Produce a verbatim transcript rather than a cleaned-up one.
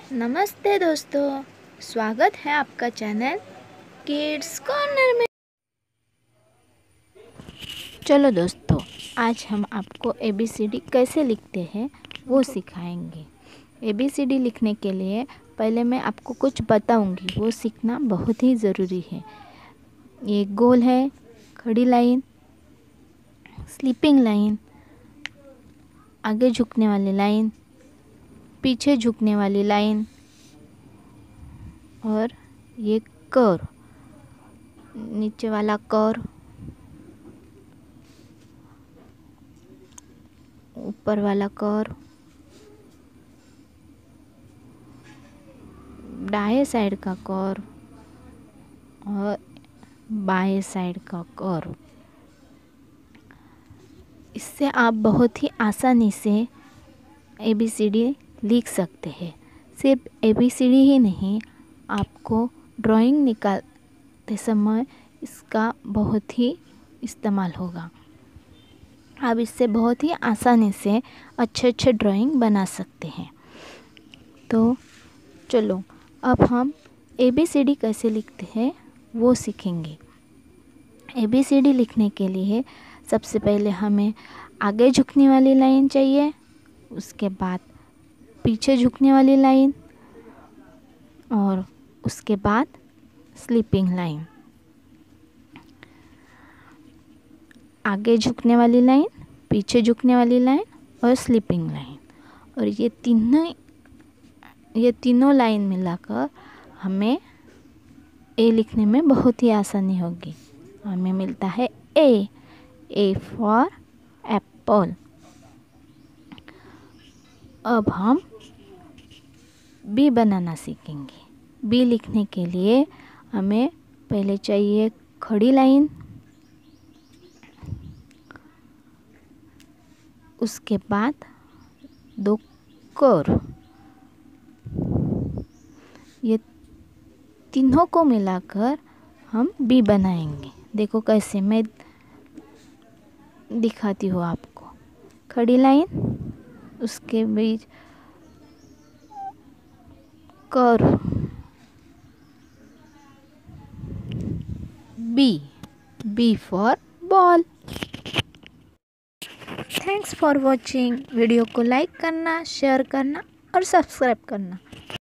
नमस्ते दोस्तों, स्वागत है आपका चैनल किड्स कॉर्नर में। चलो दोस्तों, आज हम आपको ए बी सी डी कैसे लिखते हैं वो सिखाएंगे। ए बी सी डी लिखने के लिए पहले मैं आपको कुछ बताऊंगी, वो सीखना बहुत ही ज़रूरी है। ये गोल है, खड़ी लाइन, स्लीपिंग लाइन, आगे झुकने वाली लाइन, पीछे झुकने वाली लाइन और ये कर्व, नीचे वाला कर्व, ऊपर वाला कर्व, दाएं साइड का कर्व और बाएं साइड का कर्व। इससे आप बहुत ही आसानी से ए बी सी डी लिख सकते हैं। सिर्फ ए बी सी डी ही नहीं, आपको ड्राइंग निकालते समय इसका बहुत ही इस्तेमाल होगा। आप इससे बहुत ही आसानी से अच्छे अच्छे ड्राइंग बना सकते हैं। तो चलो अब हम ए बी सी डी कैसे लिखते हैं वो सीखेंगे। ए बी सी डी लिखने के लिए सबसे पहले हमें आगे झुकने वाली लाइन चाहिए, उसके बाद पीछे झुकने वाली लाइन और उसके बाद स्लीपिंग लाइन। आगे झुकने वाली लाइन, पीछे झुकने वाली लाइन और स्लीपिंग लाइन। और ये तीनों ये तीनों लाइन मिलाकर हमें ए लिखने में बहुत ही आसानी होगी। हमें मिलता है ए ए फॉर एप्पल। अब हम बी बनाना सीखेंगे। बी लिखने के लिए हमें पहले चाहिए खड़ी लाइन, उसके बाद दो कर्व। ये तीनों को मिलाकर हम बी बनाएंगे। देखो कैसे, मैं दिखाती हूँ आपको। खड़ी लाइन, उसके बीच curve, B B for ball. Thanks for watching. Video को लाइक करना, शेयर करना और सब्सक्राइब करना।